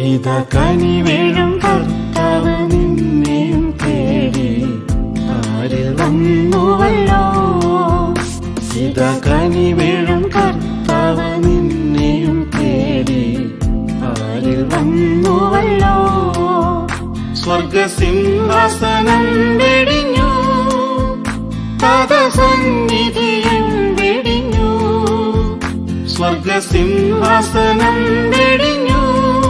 ഇതാ കനി വീഴും കർത്താവ് നിന്നെയും തേടി ആരിൽ വന്നുവല്ലോ. ഇതാ കനി വീഴും കർത്താവ് നിന്നെയും തേടി ആരിൽ വന്നുവല്ലോ. സ്വർഗസിംഹാസനം വെടിഞ്ഞു, പാദസന്നിധിയും വെടിഞ്ഞു. സ്വർഗസിംഹാസനം വെടിഞ്ഞു,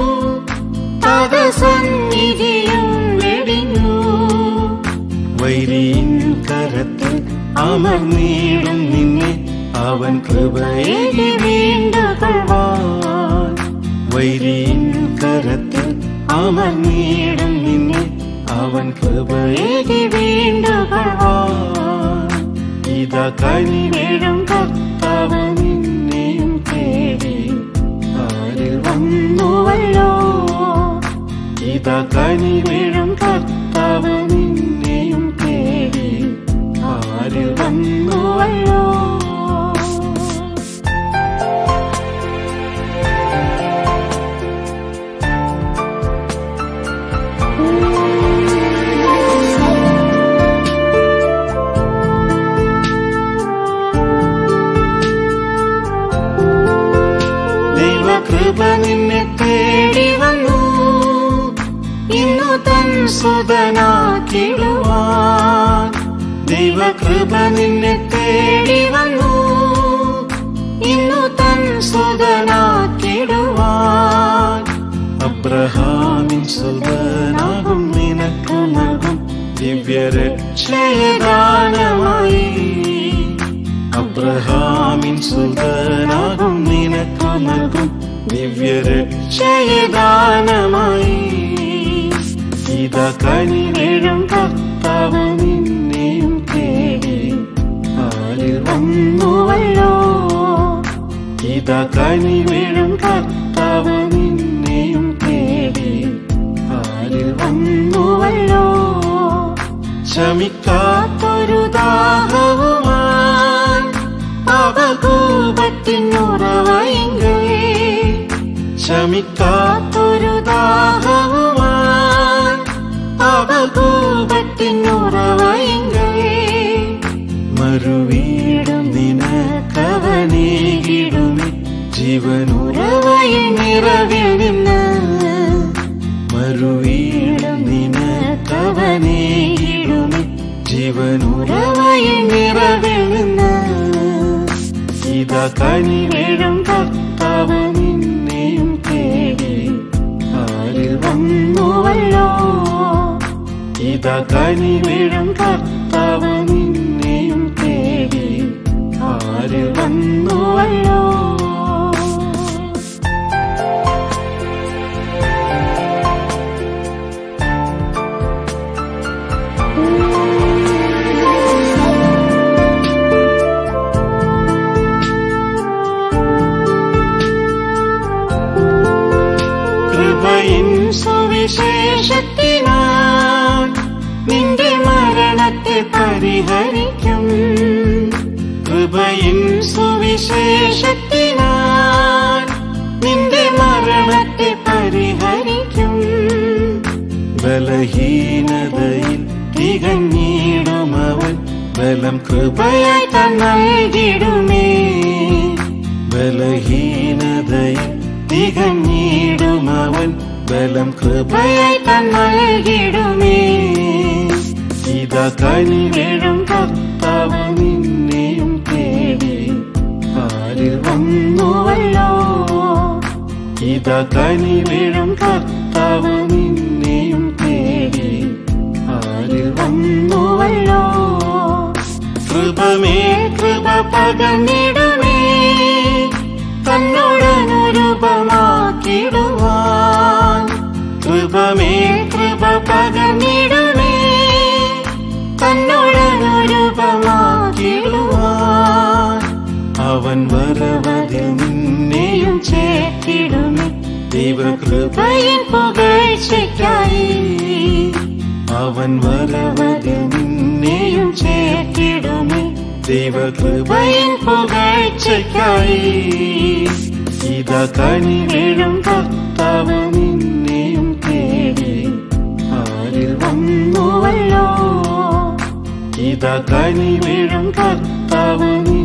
പാദസന്നിധിയും വെടിഞ്ഞു. വൈരിയിൻ കരത്തിൽ അമർന്നിടും നിന്നെ അവൻ കൃപയേകി വീണ്ടുകൊള്ളുവാൻ. വൈരിയിൻ കരത്തിൽ അമർന്നിടും നിന്നെ അവൻ കൃപയേകി വീണ്ടുകൊള്ളുവാൻ. ഇതാ കനി വീഴും കർത്താവ് നിന്നെയും തേടി ആരിൽ വന്നുവല്ലോ. ഇതാ കനി വീഴും കർത്താവ് നിന്നെയും തേടി ആരിൽ വന്നുവല്ലോ. ദൈവകൃപ നിന്നെ തേടി വന്നു, ഇന്നു തൻ സുതനാക്കിടുവാൻ. ദൈവകൃപ നിന്നെ തേടി വന്നു, ഇന്നു തൻ സുതനാക്കിടുവാൻ. അബ്രഹാമിൻ സുതനാകും നിനക്കു നൽകും ദിവ്യരക്ഷയദാനമായി. അബ്രഹാമിൻ സുതനാകും നിനക്കു നൽകും ദിവ്യരക്ഷയദാനമായി. ഇതാ കനി വീഴും കർത്താവ് നിന്നെയും തേടി ആരിൽ വന്നുവല്ലോ. ഇതാ കനി വീഴും കർത്താവ് നിന്നെയും തേടി ആരിൽ വന്നുവല്ലോ. ശമിക്കാത്തൊരു ദാഹവുമായി പാപകൂപത്തിനുറവയെങ്കിൽ, ശമിക്കാത്തൊരു ദാഹവുമായി പാപകൂപത്തിനുറവയെങ്കിൽ, മറുവീടും നിനക്കവനേകിടുമേ ജീവനുറവയിൽ നിറവിൽ നിന്ന്. മറുവീടും നിനക്കവനേകിടുമേ ജീവനുറവയിൽ നിറവിൽ നിന്ന്. ഇതാ കനി വീഴും കർത്താവ് നിന്നെയും തേടി ആരിൽ വന്നുവല്ലോ. ഇതാ കനി വീഴും കർത്താവ് നിന്നെയും തേടി ആരിൽ വന്നുവല്ലോ. കൃപയിൻ സുവിശേഷത്തിനാൽ നിന്റെ മരണത്തെ പരിഹരിക്കും. കൃപയിൻ സുവിശേഷത്തിനാൽ നിന്റെ മരണത്തെ പരിഹരിക്കും. ബലഹീനതയിൽ തികഞ്ഞിടുമവൻ ബലം കൃപയായി നൽകിടുമേ. ബലഹീനതയിൽ തികഞ്ഞിടുമവൻ ബലം കൃപയായി നൽകിടുമേ. ഇതാ കനി വീഴും കർത്താവ് നിന്നെയും തേടി ആരിൽ വന്നുവല്ലോ. ഇതാ കനി വീഴും കർത്താവ് നിന്നെയും തേടി ആരിൽ വന്നുവല്ലോ. കൃപമേ കൃപ പകർന്നിടുമേ തന്നോടനുരൂപമാക്കിടുവാൻ. കൃപമേ കൃപ പകർന്നിടുമേ തന്നോടനുരൂപമാക്കിടുവാൻ. അവൻ വരവതിൽ നിന്നെയും ചേർത്തിടുമേ ദൈവകൃപയിൻ പുകഴ്ചയ്ക്കായി. അവൻ വരവതിൽ നിന്നെയും ചേർത്തിടുമേ ദൈവകൃപയിൻ പുകഴ്ചയ്ക്കായി. ഇതാ കനി വീഴും കർത്താവ് നിന്നെ ഇതാ കനിവേഴും കർത്താവ് നീ.